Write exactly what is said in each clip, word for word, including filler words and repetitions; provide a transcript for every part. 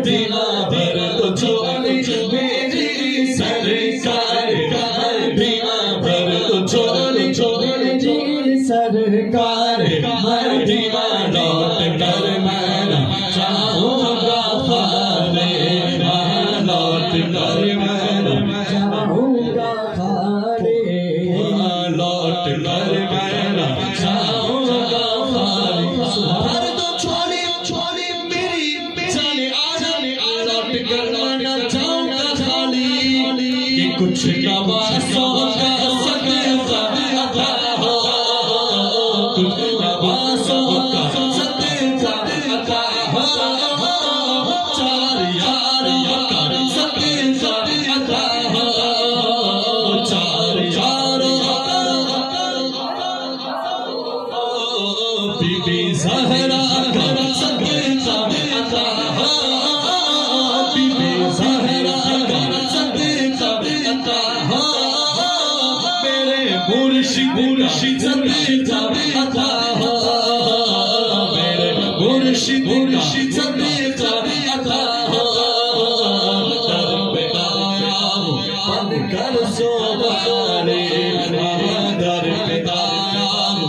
مدینہ بھر تو جھولی میری سرکار مدینہ بھر تو جھولی میری سرکار مدینہ لوٹ کر میں نہ چاہوں گا خالی لوٹ کر میں نہ چاہوں گا خالی لوٹ کر میں نہ چاہوں گا خالی بھر دو جھولی جھولی میری چلے آ جانے لوٹ کر میں نہ چاہوں گا خالی کہ کچھ نوازوں کا صدقہ عطا ہو کچھ نوازوں کا صدقہ عطا ہو چار یاریوں کا صدقہ عطا ہو چار یاروں کا بی بی زہرا کا صدقہ عطا ہو بی بی زہرا کا صدقہ عطا ہو میرے مرشد مرشد صدقہ عطا ہو میرے مرشد مرشد صدقہ عطا ہو در پہ آیا ہوں بن کر سوارے در پہ آیا ہوں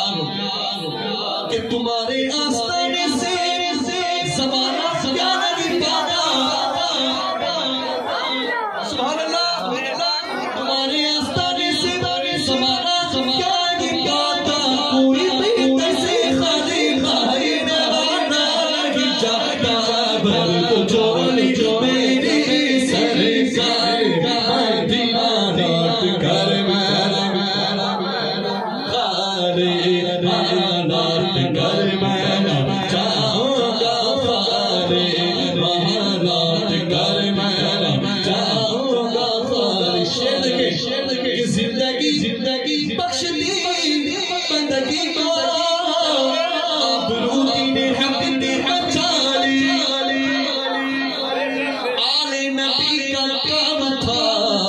کہ تمہارے آستانے سے زمانہ پیارا نہیں پاتا سبحان اللہ تمہارے آستانے سے زمانہ پیارا نہیں پاتا کوئی بہتر سے خالی خالی نوانا نہیں جاتا بھر تو جھولی میری سرکار مدینہ لوٹ کر میں خالی لوٹ کر میں نہ چاہوں گا خالی لوٹ کر میں نہ چاہوں گا خالی شیر کے شیر کے زندگی زندگی بخش دی بندگی کو آبرو نے حق نے بچا لی آل نبی کا کام تھا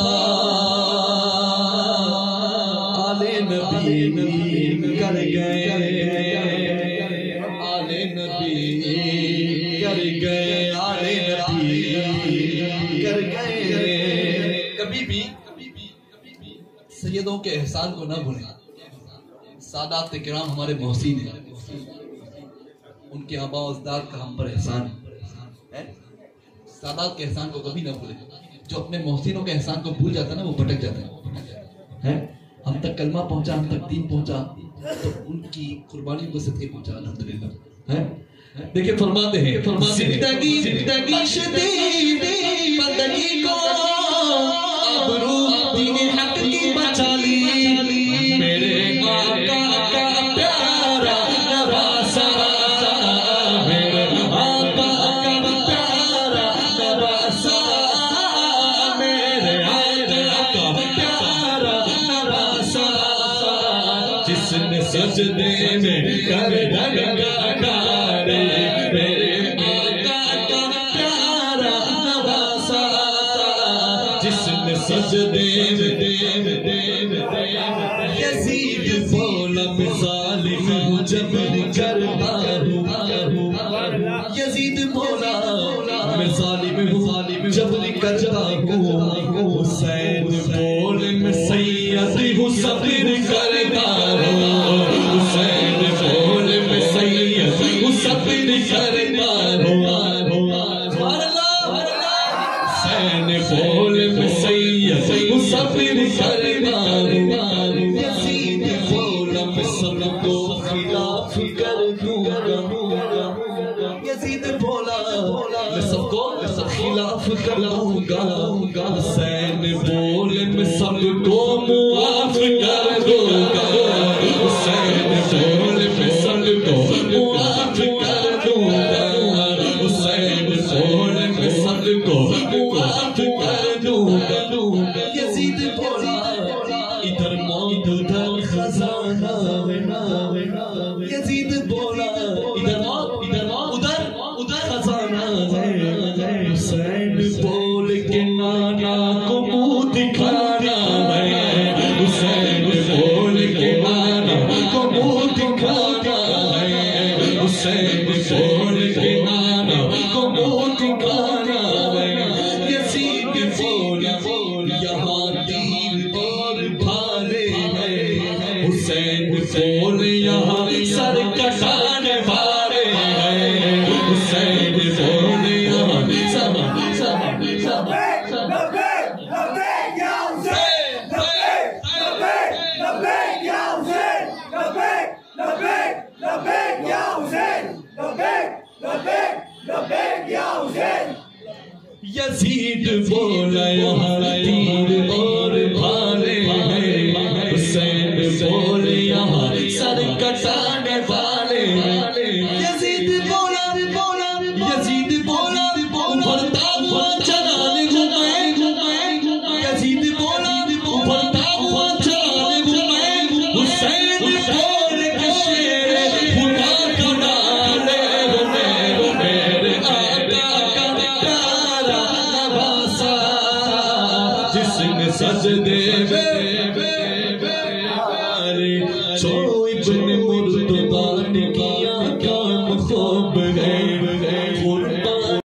آل نبی کر گئے آل نبی کر گئے آل نبی کر گئے کبھی بھی سیدوں کے احسان کو نہ بھولیں سادات کرام ہمارے محسن ہیں ان کے آباء و اجداد کا ہم پر احسان ہے سادات کے احسان کو کبھی نہ بھولیں جو اپنے محسنوں کے احسان کو بھول جاتا ہے نا وہ بھٹک جاتا ہے ہم تک کلمہ پہنچا ہم تک دین پہنچا تو ان کی قربانی کو صدقے پہنچا الحمدللہ دیکھیں فرماتے ہیں زندگی زندگی بخش دی بندگی کو آبرو دین حق کی بچا لی میرے آقا کا پیارا نواسا میرے آقا کا پیارا نواسا میرے آقا کا پیارا نواسا جس نے سجدے میں کر ڈگا ڈالے میرے آقا کا پیارا نواسا جس نے سجدے میں یزید بولا میں ظالم ہوں جب کرتا ہوں یزید بولا میں ظالم ہوں جب کرتا ہوں حسین بولے میں سید ہوں صبر کرتا ہوں حسین بولے میں سید ہوں صبر کرتا ہوں حسین بولے میں سید ہوں صبر کرتا ہوں یزید بولا میں سب کو خلاف کر دوں گا یزید بولا میں سب کو خلاف کر دوں گا حسین بولے میں سب کو معاف کر دوں گا حسین بولے میں سب کو معاف کر دوں گا حسین بولے میں سب کو معاف کر دوں گا یزید بولا ادھر موت ادھر خزانہ یزید بولا ادھر موت ادھر موت ادھر ادھر خزانہ حسین بول کے نانا کو منہ دکھانا ہے حسین بول کے نانا کو منہ دکھانا ہے حسین بول کے نانا کو منہ دکھانا یزید بولا یہاں تیر اور بھالے ہیں، حسین بول یہاں سر کٹانے والے ہیں۔ یزید بولا بولا یزید بولا ابھرتا ہوا چرانے کو میں، یزید بولا ابھرتا ہوا چرانے کو میں، حسین بول کے شیر خدا کا ڈالے میرے میرے آقا کا پیارا نواسا، جس نے سجدے میں چھوڑ